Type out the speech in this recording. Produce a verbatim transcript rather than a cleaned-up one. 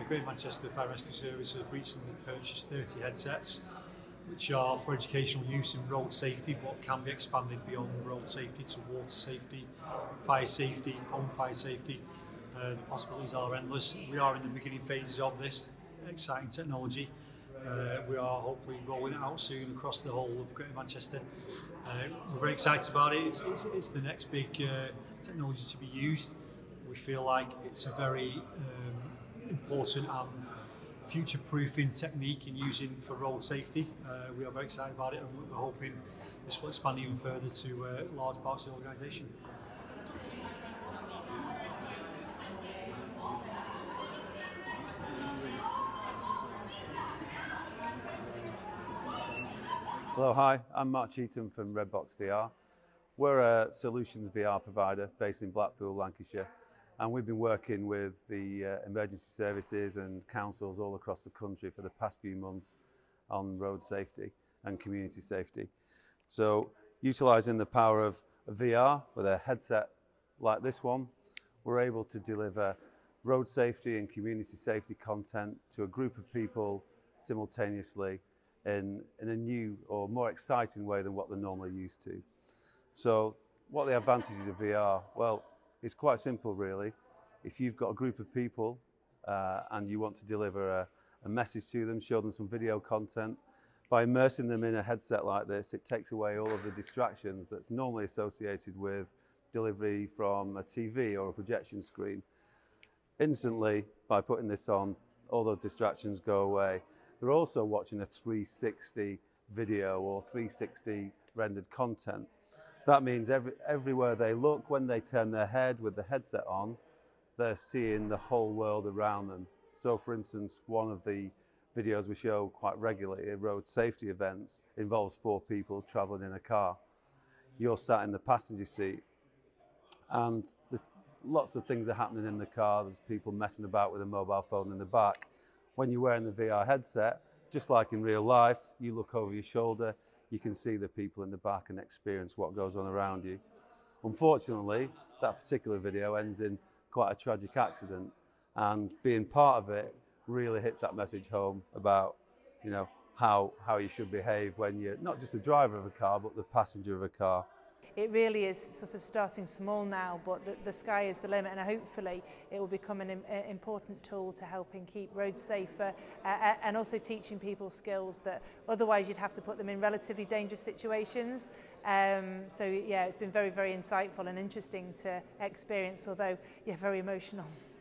the Greater Manchester Fire Rescue Service have recently purchased thirty headsets, which are for educational use in road safety, but can be expanded beyond road safety to water safety, fire safety, home fire safety. Uh, the possibilities are endless. We are in the beginning phases of this exciting technology. Uh, we are hopefully rolling it out soon across the whole of Greater Manchester. Uh, we're very excited about it. It's, it's, it's the next big uh, technology to be used. We feel like it's a very um, important and future-proofing technique in using for road safety. Uh, we are very excited about it, and we're hoping this will expand even further to uh, large parts of the organisation. Hello, hi, I'm Mark Cheetham from Redbox V R. We're a solutions V R provider based in Blackpool, Lancashire, and we've been working with the uh, emergency services and councils all across the country for the past few months on road safety and community safety. So, utilising the power of a V R with a headset like this one, we're able to deliver road safety and community safety content to a group of people simultaneously in, in a new or more exciting way than what they're normally used to. So what are the advantages of V R? Well, it's quite simple really. If you've got a group of people uh, and you want to deliver a, a message to them, show them some video content, by immersing them in a headset like this, it takes away all of the distractions that's normally associated with delivery from a T V or a projection screen. Instantly, by putting this on, all those distractions go away. They're also watching a three sixty video or three sixty rendered content. That means every, everywhere they look, when they turn their head with the headset on, they're seeing the whole world around them. So for instance, one of the videos we show quite regularly at road safety events involves four people traveling in a car. You're sat in the passenger seat and the, lots of things are happening in the car. There's people messing about with a mobile phone in the back. When you're wearing the V R headset, just like in real life, you look over your shoulder, you can see the people in the back and experience what goes on around you. Unfortunately, that particular video ends in quite a tragic accident, and being part of it really hits that message home about, you know, how, how you should behave when you're not just the driver of a car, but the passenger of a car. It really is sort of starting small now, but the, the sky is the limit, and hopefully it will become an im important tool to helping keep roads safer uh, and also teaching people skills that otherwise you'd have to put them in relatively dangerous situations. Um, so yeah, it's been very, very insightful and interesting to experience, although yeah, very emotional.